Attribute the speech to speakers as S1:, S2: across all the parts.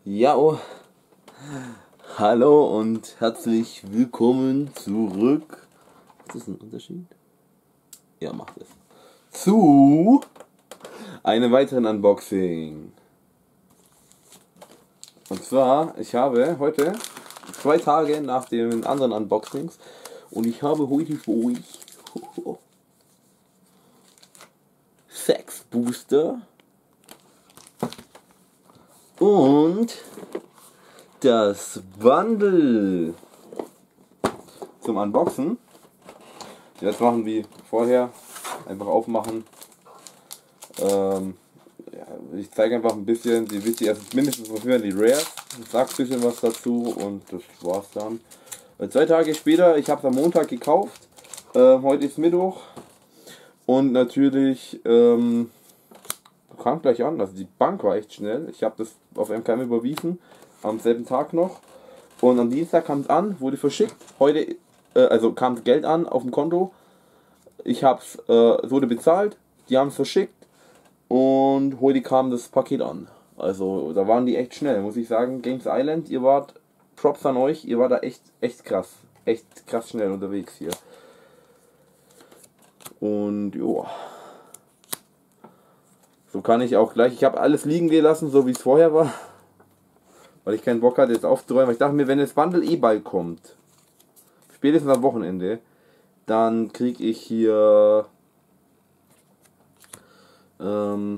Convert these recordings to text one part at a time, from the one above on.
S1: Ja, oh. Hallo und herzlich willkommen zurück. Ist das ein Unterschied? Ja, macht es. Zu einem weiteren Unboxing. Und zwar, ich habe heute 2 Tage nach den anderen Unboxings und ich habe heute für euch Sex Booster und das Bundle zum Unboxen. Jetzt machen wie vorher, einfach aufmachen. Ja, ich zeige einfach ein bisschen, die wichtig, also mindestens für die Rares, sag ein bisschen was dazu und das war's dann. 2 Tage später, ich habe es am Montag gekauft, heute ist Mittwoch und natürlich kam gleich an, also die Bank war echt schnell, ich habe das auf MKM überwiesen, am selben Tag noch und am Dienstag kam es an, wurde verschickt, heute, also kam das Geld an auf dem Konto, es wurde bezahlt, die haben es verschickt und heute kam das Paket an. Also da waren die echt schnell, muss ich sagen. Games Island, ihr wart, Props an euch, ihr wart da echt krass. Echt krass schnell unterwegs hier. Und ja. So kann ich auch gleich, ich habe alles liegen gelassen, so wie es vorher war. Weil ich keinen Bock hatte jetzt aufzuräumen. Ich dachte mir, wenn das Bundle eh bald kommt, spätestens am Wochenende, dann kriege ich hier dann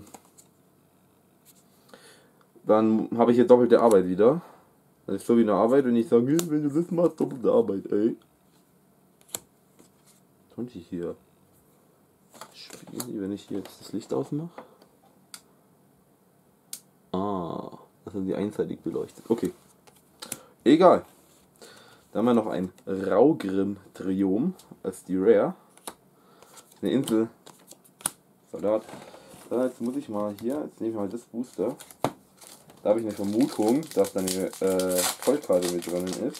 S1: habe ich hier doppelte Arbeit wieder. Das ist so wie eine Arbeit, wenn ich sage, wenn du das machst, doppelte Arbeit, ey. Und hier spielen, wenn ich hier jetzt das Licht ausmache. Ah, das sind die einseitig beleuchtet. Okay. Egal. Dann haben wir noch ein Raugrim Triom als die Rare. Eine Insel. Salat. Jetzt muss ich mal hier, jetzt nehme ich mal das Booster. Da habe ich eine Vermutung, dass da eine Vollkarte mit drin ist.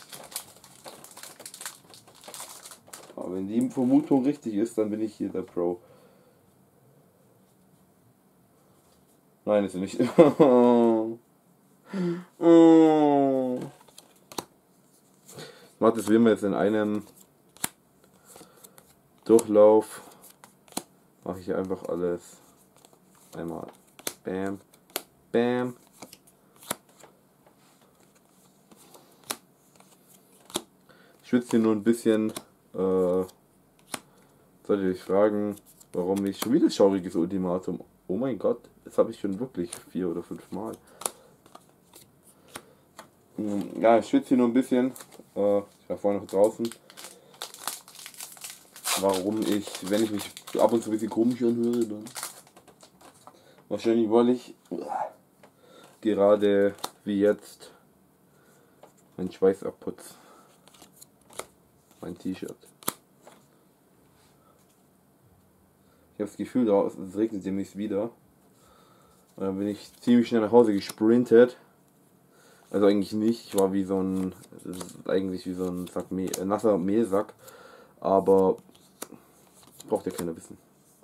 S1: Aber wenn die Vermutung richtig ist, dann bin ich hier der Pro. Nein, ist sie nicht. Macht das, wie wir jetzt in einem Durchlauf, mache ich hier einfach alles einmal. Bam, bam. Ich schwitze hier nur ein bisschen. Sollte ihr euch fragen, warum ich schon wieder schauriges Ultimatum. Oh mein Gott, das habe ich schon wirklich 4 oder 5 Mal. Ja, ich schwitze hier nur ein bisschen. Ich war vorhin noch draußen. Warum wenn ich mich ab und zu ein bisschen komisch anhöre, dann wahrscheinlich, weil ich gerade wie jetzt meinen Schweiß abputze. Mein T-Shirt. Ich habe das Gefühl, es regnet demnächst wieder. Und dann bin ich ziemlich schnell nach Hause gesprintet. Also eigentlich nicht. Ich war wie so ein, eigentlich wie so ein Sack nasser Mehlsack. Aber braucht ja keiner wissen.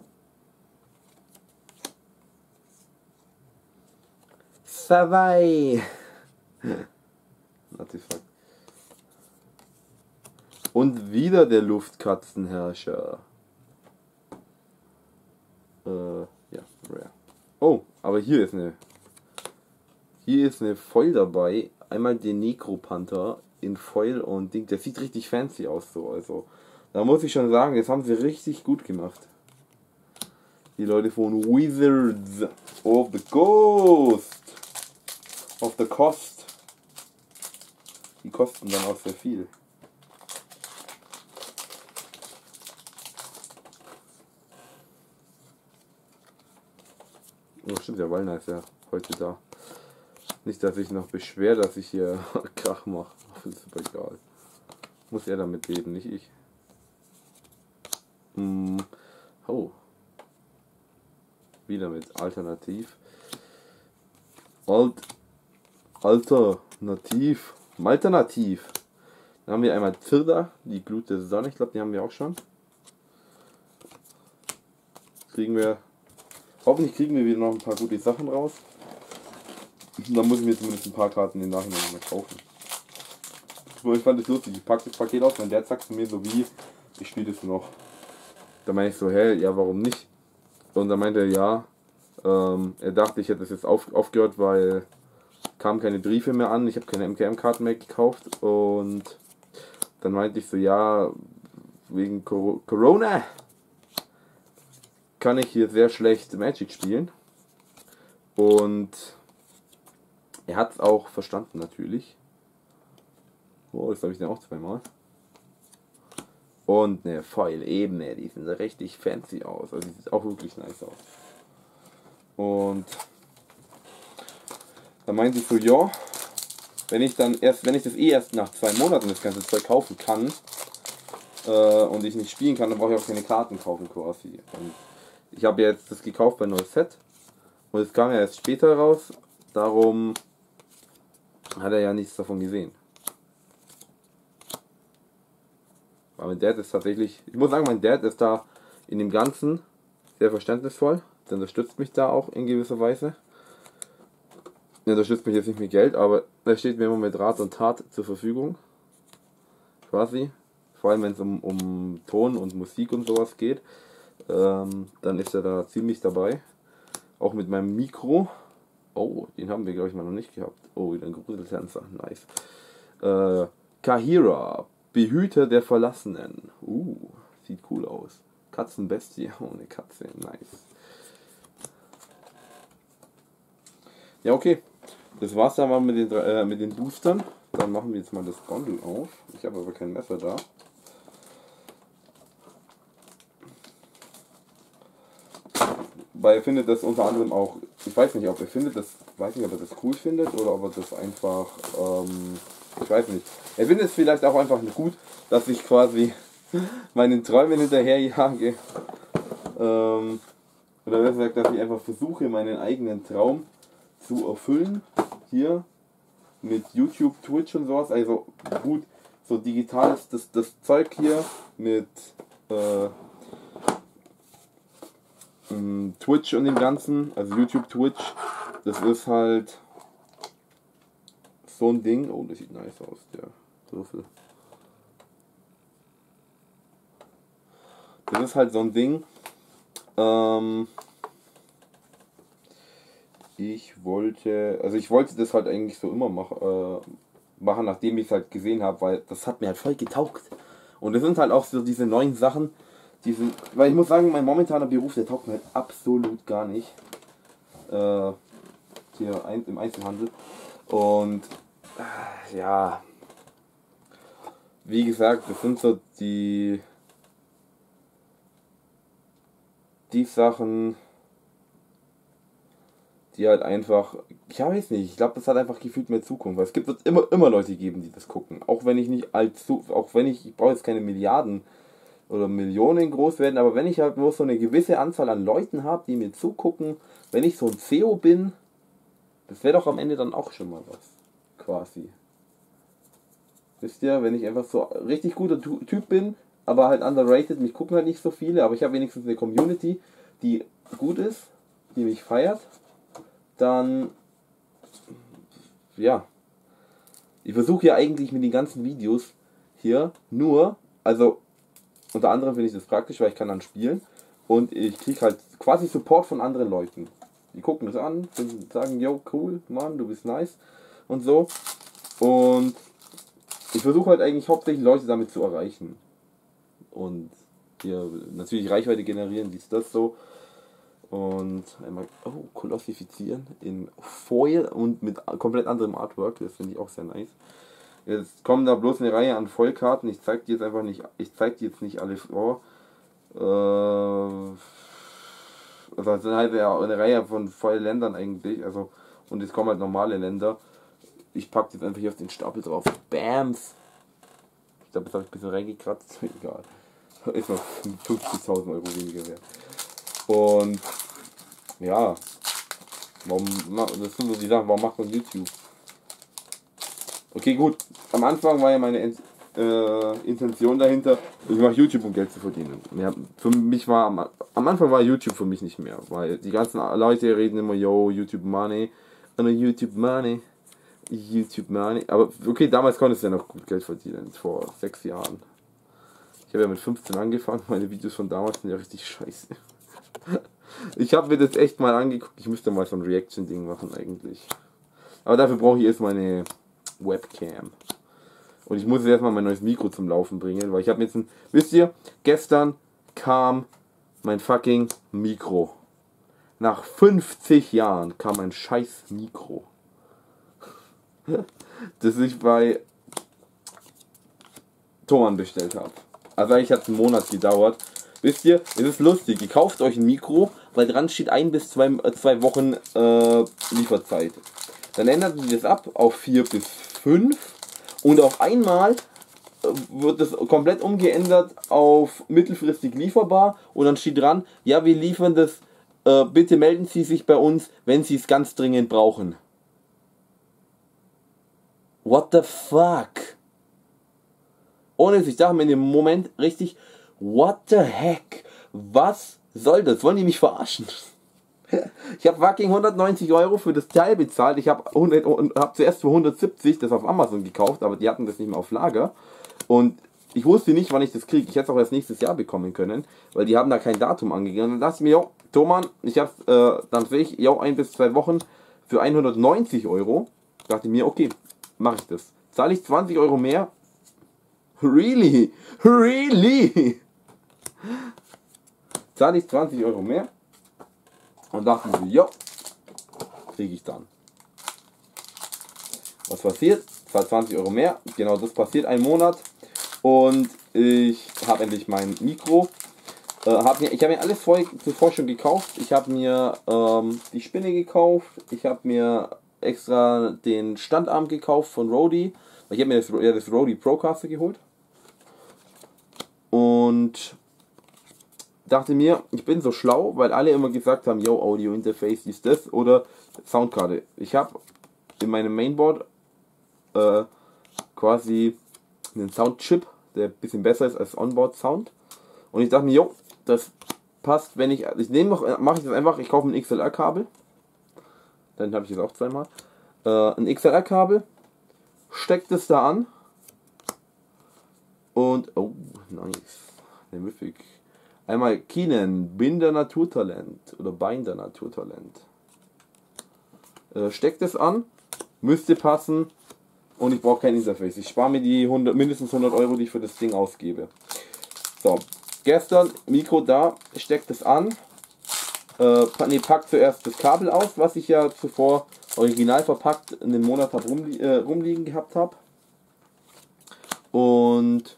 S1: Savai! Artefakt. Und wieder der Luftkatzenherrscher. Ja, rare. Oh, aber hier ist eine Foil dabei. Einmal den Necropanther in Foil und Ding. Der sieht richtig fancy aus so. Also, da muss ich schon sagen, das haben sie richtig gut gemacht. Die Leute von Wizards of the Coast. Of the Cost. Die kosten dann auch sehr viel. Oh, stimmt, der Wallner ist ja heute da. Nicht, dass ich noch beschwere, dass ich hier Krach mache. Das ist aber egal. Muss er damit leben, nicht ich. Oh. Wieder mit Alternativ. Alternativ. Dann haben wir einmal Zirda, die Glut der Sonne. Ich glaube, die haben wir auch schon. Hoffentlich kriegen wir wieder noch ein paar gute Sachen raus. Dann muss ich mir zumindest ein paar Karten im Nachhinein noch mal kaufen. Ich fand das lustig, ich packe das Paket aus, mein Dad sagt zu mir so wie, ich spiele das noch. Da meine ich so, hä, ja warum nicht? Und dann meinte er, ja, er dachte, ich hätte das jetzt aufgehört, weil kamen keine Briefe mehr an, ich habe keine MKM-Karten mehr gekauft und dann meinte ich so, ja, wegen Corona kann ich hier sehr schlecht Magic spielen und er hat es auch verstanden natürlich. Oh, das habe ich dann auch zweimal. Und eine Foil eben, die sehen richtig fancy aus. Also die sieht auch wirklich nice aus. Und da meinte ich so, ja, wenn ich das erst nach 2 Monaten das ganze Zeug kaufen kann und ich nicht spielen kann, dann brauche ich auch keine Karten kaufen quasi. Und ich habe jetzt das gekauft bei neues Set und es kam ja erst später raus, darum hat er ja nichts davon gesehen. Aber mein Dad ist tatsächlich, ich muss sagen, mein Dad ist da in dem Ganzen sehr verständnisvoll. Der unterstützt mich da auch in gewisser Weise. Er unterstützt mich jetzt nicht mit Geld, aber er steht mir immer mit Rat und Tat zur Verfügung. Quasi. Vor allem wenn es um Ton und Musik und sowas geht. Dann ist er da ziemlich dabei. Auch mit meinem Mikro. Oh, den haben wir glaube ich mal noch nicht gehabt. Oh, wieder ein Gruseltänzer. Nice. Kahira. Behüter der Verlassenen. Sieht cool aus. Katzenbestie. Oh, eine Katze. Nice. Ja, okay. Das war's dann mal mit den Boostern. Dann machen wir jetzt mal das Bundle auf. Ich habe aber kein Messer da. Weil er findet das unter anderem auch, ich weiß nicht, ob er das cool findet oder ob er das einfach, ich weiß nicht. Er findet es vielleicht auch einfach gut, dass ich quasi meinen Träumen hinterherjage. Oder besser gesagt, dass ich einfach versuche, meinen eigenen Traum zu erfüllen. Hier mit YouTube, Twitch und sowas. Also gut, so digitales, das Zeug hier mit Twitch und dem Ganzen, also YouTube, Twitch, das ist halt so ein Ding. Oh, das sieht nice aus, der Würfel. Das ist halt so ein Ding. Ich wollte das halt eigentlich so immer machen, nachdem ich es halt gesehen habe, weil das hat mir halt voll getaugt. Und das sind halt auch so diese neuen Sachen, weil ich muss sagen, mein momentaner Beruf, der taugt mir halt absolut gar nicht. Hier im Einzelhandel. Und ja, wie gesagt, das sind so die Sachen, die halt einfach, ich weiß nicht, ich glaube, das hat einfach gefühlt mehr Zukunft, weil es wird immer Leute geben, die das gucken, auch wenn ich nicht ich brauche jetzt keine Milliarden oder Millionen groß werden, aber wenn ich halt nur so eine gewisse Anzahl an Leuten habe, die mir zugucken, wenn ich so ein CEO bin, das wäre doch am Ende dann auch schon mal was, quasi. Wisst ihr, wenn ich einfach so richtig guter Typ bin, aber halt underrated, mich gucken halt nicht so viele, aber ich habe wenigstens eine Community, die gut ist, die mich feiert, dann, ja, ich versuche ja eigentlich mit den ganzen Videos hier nur, also unter anderem finde ich das praktisch, weil ich kann dann spielen und ich kriege halt quasi Support von anderen Leuten. Die gucken das an, sagen, yo, cool, Mann, du bist nice und so. Und ich versuche halt eigentlich hauptsächlich Leute damit zu erreichen. Und hier natürlich Reichweite generieren, dies, das so. Und einmal kolossifizieren in Foil und mit komplett anderem Artwork, das finde ich auch sehr nice. Jetzt kommen da bloß eine Reihe an Vollkarten, ich zeige die jetzt nicht alle vor. Also es sind halt eine Reihe von Vollländern eigentlich, also und jetzt kommen halt normale Länder. Ich packe jetzt einfach hier auf den Stapel drauf. Bams! Ich glaube, jetzt habe ich ein bisschen reingekratzt, egal. Ist noch 50.000 Euro weniger wert. Und ja, das sind so die Sachen, warum macht man YouTube? Okay, gut, am Anfang war ja meine Intention dahinter, ich mache YouTube, um Geld zu verdienen. Ja, für mich war am Anfang war YouTube für mich nicht mehr, weil die ganzen Leute reden immer, yo, YouTube Money, YouTube Money. YouTube Money. Aber okay, damals konntest du ja noch gut Geld verdienen. Vor 6 Jahren. Ich habe ja mit 15 angefangen. Meine Videos von damals sind ja richtig scheiße. Ich habe mir das echt mal angeguckt. Ich müsste mal so ein Reaction-Ding machen eigentlich. Aber dafür brauche ich erst meine Webcam. Und ich muss jetzt erstmal mein neues Mikro zum Laufen bringen. Weil ich habe jetzt ein... Wisst ihr, gestern kam mein fucking Mikro. Nach 50 Jahren kam ein scheiß Mikro. Das ich bei Thomann bestellt habe. Also eigentlich hat es einen Monat gedauert. Wisst ihr, es ist lustig. Ihr kauft euch ein Mikro, weil dran steht 1 bis 2 Wochen Lieferzeit. Dann ändert ihr das ab auf 4 bis 5 und auf einmal wird es komplett umgeändert auf mittelfristig lieferbar und dann steht dran, ja, wir liefern das, bitte melden Sie sich bei uns, wenn Sie es ganz dringend brauchen. What the fuck? Ohne ich dachte mir in dem Moment richtig, what the heck? Was soll das? Wollen die mich verarschen? Ich habe fucking 190 Euro für das Teil bezahlt. Ich habe zuerst für 170 das auf Amazon gekauft, aber die hatten das nicht mehr auf Lager. Und ich wusste nicht, wann ich das kriege. Ich hätte es auch erst nächstes Jahr bekommen können, weil die haben da kein Datum angegeben. Und dann dachte ich mir, jo, Thomann, ich hab's, dann sehe ich, jo, 1 bis 2 Wochen für 190 Euro. Dachte ich mir, okay, mache ich das. Zahle ich 20 Euro mehr? Really? Really? Zahle ich 20 Euro mehr? Und dachte mir, jo, kriege ich dann. Was passiert? Zahle 20 Euro mehr. Genau, das passiert einen Monat. Und ich habe endlich mein Mikro. Ich habe mir alles zuvor schon gekauft. Ich habe mir die Spinne gekauft. Ich habe mir extra den Standarm gekauft von Rode. Ich habe mir das Rode Procaster geholt. Und dachte mir, ich bin so schlau, weil alle immer gesagt haben, yo, Audio Interface ist das oder Soundkarte. Ich habe in meinem Mainboard quasi einen Soundchip, der ein bisschen besser ist als Onboard Sound. Und ich dachte mir, jo, das passt, wenn mache ich das einfach, ich kaufe ein XLR-Kabel. Dann habe ich jetzt auch zweimal. Ein XLR-Kabel, steckt es da an. Und, oh, nice. Der Mythic. Einmal Keenan, Binder Naturtalent oder Binder Naturtalent. Steckt es an, müsste passen und ich brauche kein Interface. Ich spare mir die mindestens 100 Euro, die ich für das Ding ausgebe. So, gestern Mikro da, steckt es an, packt zuerst das Kabel aus, was ich ja zuvor original verpackt einen Monat rumliegen gehabt habe. Und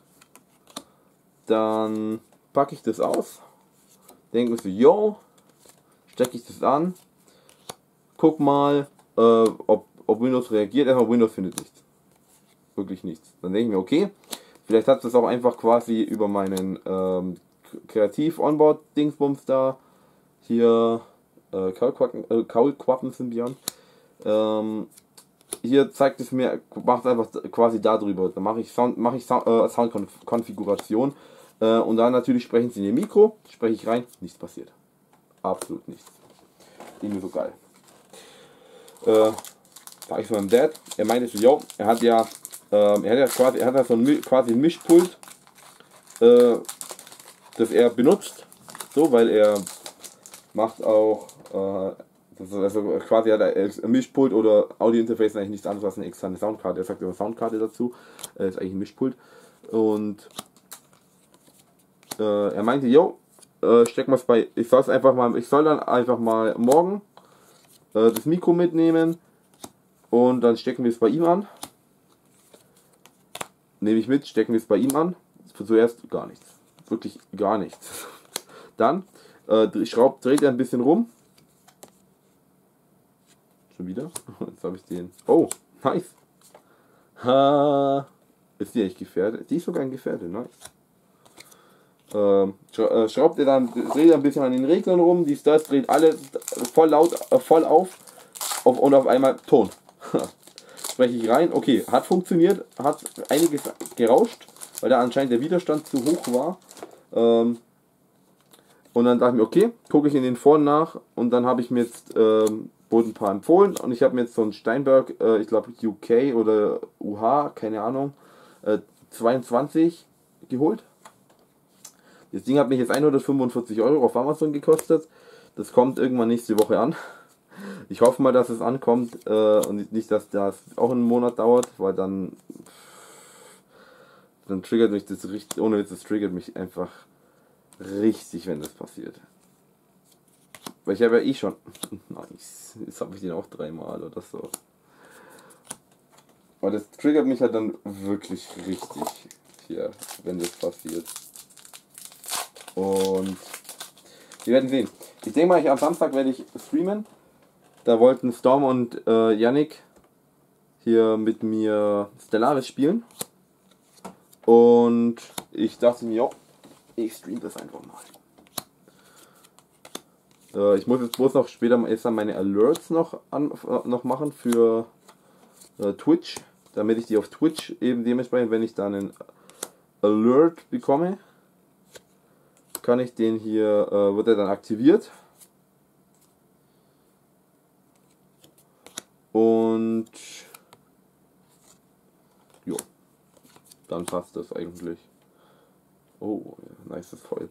S1: dann packe ich das aus, denke mir so, yo, stecke ich das an, guck mal, ob Windows reagiert. Erstmal Windows findet nichts. Wirklich nichts. Dann denke ich mir, okay, vielleicht hat es auch einfach quasi über meinen Kreativ-Onboard-Dingsbums da, hier, Kaulquappen-Symbiont, hier zeigt es mir, macht einfach quasi darüber. Dann mache ich Soundkonfiguration und dann natürlich sprechen sie in ihr Mikro, spreche ich rein, nichts passiert. Absolut nichts. Irgendwie so geil. Sag ich zu meinem Dad, er meinte so, yo, er hat ja so quasi ein Mischpult, das er benutzt, so, weil er macht auch also quasi hat er ein Mischpult oder Audio-Interface eigentlich nichts anderes als eine externe Soundkarte. Er sagt immer Soundkarte dazu. Ist eigentlich ein Mischpult. Und er meinte, yo, steck mal bei. Ich soll dann einfach mal morgen das Mikro mitnehmen und dann stecken wir es bei ihm an. Nehme ich mit, stecken wir es bei ihm an. Zuerst gar nichts. Wirklich gar nichts. Dann dreht er ein bisschen rum. Schon wieder? Jetzt habe ich den. Oh, nice. Ist die echt gefährdet? Die ist sogar ein Gefährdet, nice. Schraubt er dann, dreht er ein bisschen an den Reglern rum, das dreht alles voll laut, voll auf und auf einmal Ton. Spreche ich rein, okay, hat funktioniert, hat einiges gerauscht, weil da anscheinend der Widerstand zu hoch war. Und dann dachte ich mir, okay, gucke ich in den Foren nach und dann habe ich mir jetzt wurde ein paar empfohlen und ich habe mir jetzt so einen Steinberg, ich glaube UK oder UH, keine Ahnung, 22 geholt. Das Ding hat mich jetzt 145 Euro auf Amazon gekostet. Das kommt irgendwann nächste Woche an. Ich hoffe mal, dass es ankommt und nicht, dass das auch einen Monat dauert, weil dann triggert mich das richtig, ohne Witz, das triggert mich einfach richtig, wenn das passiert. Weil ich habe ja eh schon, nice, jetzt habe ich den auch 3-mal oder so. Aber das triggert mich halt dann wirklich richtig hier, wenn das passiert. Und wir werden sehen. Ich denke mal, am Samstag werde ich streamen. Da wollten Storm und Yannick hier mit mir Stellaris spielen. Und ich dachte mir, ich stream das einfach mal. Ich muss jetzt bloß noch später erst meine Alerts noch machen für Twitch, damit ich die auf Twitch eben dementsprechend, wenn ich dann einen Alert bekomme, kann ich den hier, wird er dann aktiviert. Und jo, dann passt das eigentlich. Oh, ja, nice Foil.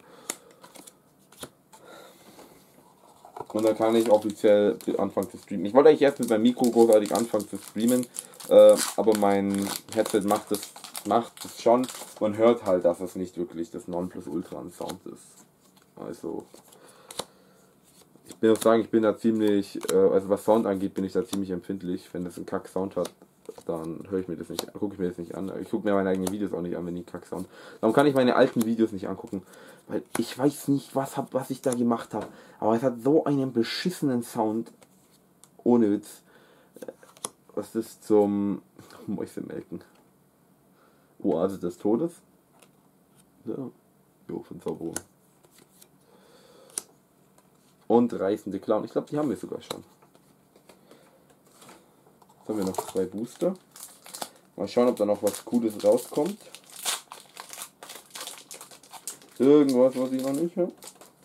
S1: Und dann kann ich offiziell anfangen zu streamen. Ich wollte eigentlich erst mit meinem Mikro großartig anfangen zu streamen, aber mein Headset macht es schon. Man hört halt, dass es nicht wirklich das Nonplusultra an Sound ist. Also ich will auch sagen, ich bin da ziemlich, also was Sound angeht, bin ich da ziemlich empfindlich. Wenn das einen Kack-Sound hat, dann höre ich mir das nicht, gucke ich mir das nicht an. Ich gucke mir meine eigenen Videos auch nicht an, wenn die Kack-Sound. Darum kann ich meine alten Videos nicht angucken, weil ich weiß nicht, was ich da gemacht habe. Aber es hat so einen beschissenen Sound, ohne Witz. Was ist zum Mäusemelken? Oase des Todes? Ja, jo, von Zauberer. Und reißende Clown. Ich glaube, die haben wir sogar schon. Jetzt haben wir noch 2 Booster. Mal schauen, ob da noch was Cooles rauskommt. Irgendwas, was ich noch nicht habe.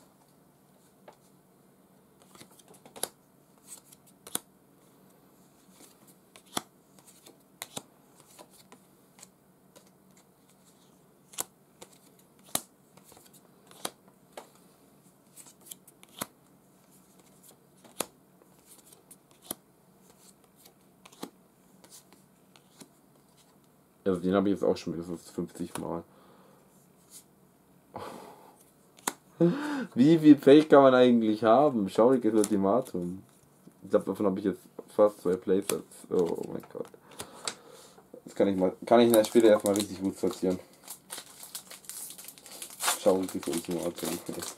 S1: Also den habe ich jetzt auch schon mindestens 50 Mal. Wie viel Pech kann man eigentlich haben? Schauriges Ultimatum. Ich glaube, davon habe ich jetzt fast 2 Playsets. Oh mein Gott. Das kann ich später erstmal richtig gut sortieren. Schauriges Ultimatum.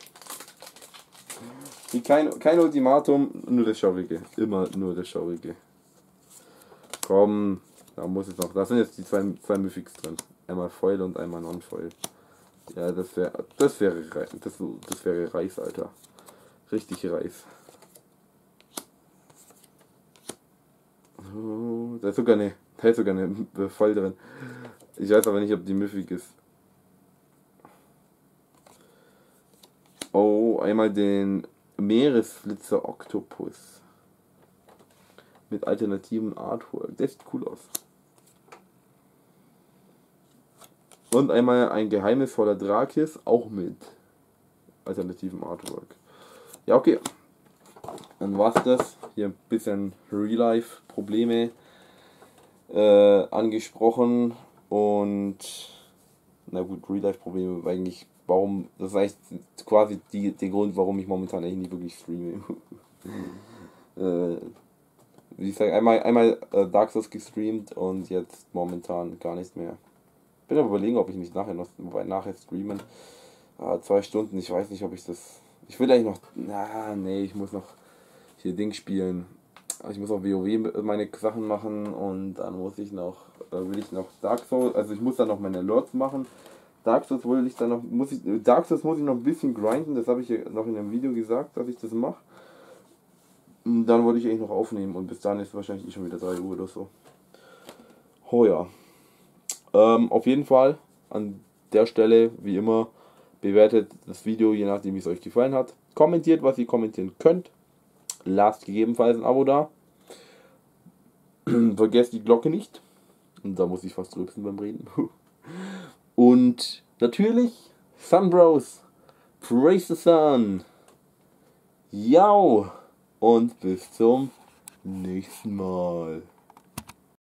S1: Kein Ultimatum, nur das Schaurige. Immer nur das Schaurige. Komm. Da muss es noch. Da sind jetzt die zwei Mythics drin. Einmal Foil und einmal Non-Foil. Ja, das wäre Reis, Alter. Richtig Reis. Oh, da ist sogar eine Foil drin. Ich weiß aber nicht, ob die Mythic ist. Oh, einmal den Meeresflitzer Octopus. Mit alternativen Artwork. Der sieht cool aus. Und einmal ein geheimnisvoller Drakis, auch mit alternativen Artwork. Ja, okay. Dann war's das. Hier ein bisschen Real-Life-Probleme angesprochen. Und na gut, Real-Life-Probleme eigentlich, das ist eigentlich quasi der Grund, warum ich momentan eigentlich nicht wirklich streame. Wie ich sage, einmal Dark Souls gestreamt und jetzt momentan gar nichts mehr. Ich bin aber überlegen, ob ich nicht nachher streamen. 2 Stunden, ich weiß nicht, ob ich das. Ich will eigentlich noch. Nee, ich muss noch hier Ding spielen. Ich muss auf WoW meine Sachen machen und dann will ich noch Dark Souls, also ich muss dann noch meine Alerts machen. Dark Souls muss ich noch ein bisschen grinden, das habe ich ja noch in einem Video gesagt, dass ich das mache. Und dann wollte ich eigentlich noch aufnehmen und bis dann ist wahrscheinlich schon wieder 3 Uhr oder so. Oh ja. Auf jeden Fall an der Stelle, wie immer, bewertet das Video, je nachdem wie es euch gefallen hat. Kommentiert, was ihr kommentieren könnt. Lasst gegebenenfalls ein Abo da. Vergesst die Glocke nicht. Und da muss ich fast rülpsen beim Reden. Und natürlich Sunbros. Praise the Sun. Jau. Und bis zum nächsten Mal.